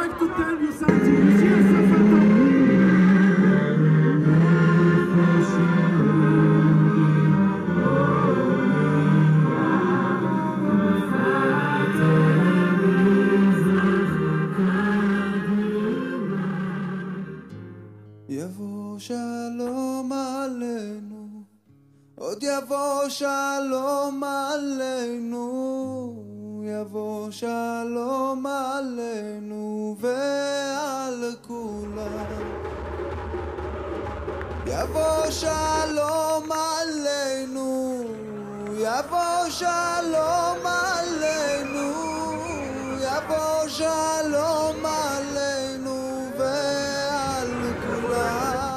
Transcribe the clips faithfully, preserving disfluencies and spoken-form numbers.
like to tell you something. Yes, יבוא שלום עלינו, עוד יבוא שלום עלינו, יבוא שלום עלינו ועל כולם. יבוא שלום עלינו, יבוא שלום עלינו, יבוא שלום עלינו ועל כולם.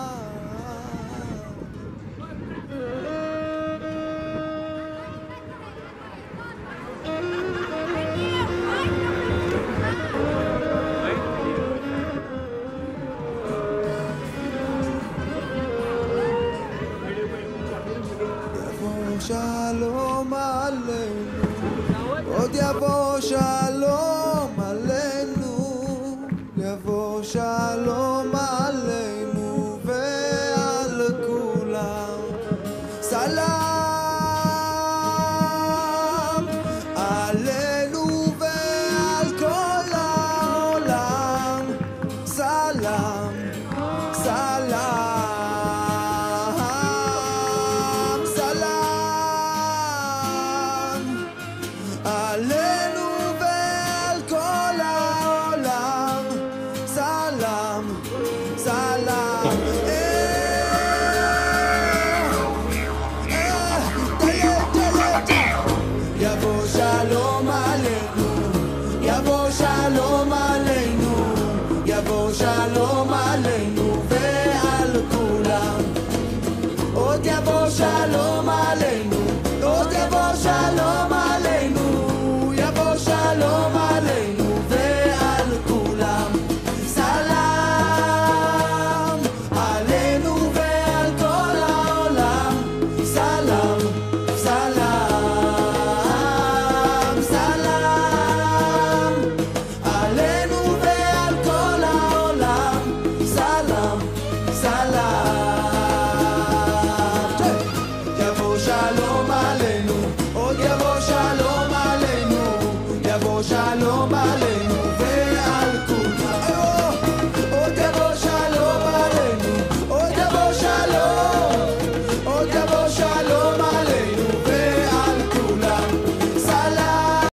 שלום עלינו, עוד יבוא שלום עלינו, יבוא שלום עלינו ועל כולם. סלם עלינו ועל כל העולם. סלם, סלם עלינו ועל כל העולם. סלם, סלם. יבוא שלום עלינו, יבוא שלום עלינו, יבוא שלום עלינו ועל כולם. עוד יבוא שלום עלינו.